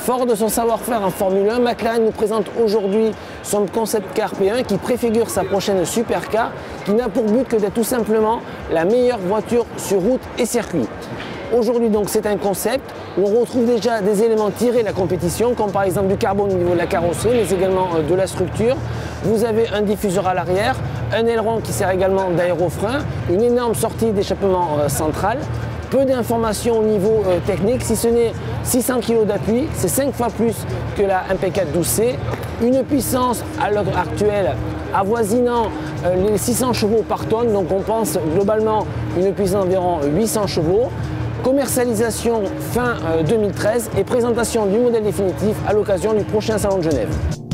Fort de son savoir-faire en Formule 1, McLaren nous présente aujourd'hui son concept car P1 qui préfigure sa prochaine supercar qui n'a pour but que d'être tout simplement la meilleure voiture sur route et circuit. Aujourd'hui donc c'est un concept où on retrouve déjà des éléments tirés de la compétition comme par exemple du carbone au niveau de la carrosserie mais également de la structure. Vous avez un diffuseur à l'arrière, un aileron qui sert également d'aérofrein, une énorme sortie d'échappement centrale. Peu d'informations au niveau technique, si ce n'est 600 kg d'appui, c'est 5 fois plus que la MP4-12C. Une puissance à l'heure actuelle avoisinant les 600 chevaux par tonne, donc on pense globalement une puissance d'environ 800 chevaux. Commercialisation fin 2013 et présentation du modèle définitif à l'occasion du prochain Salon de Genève.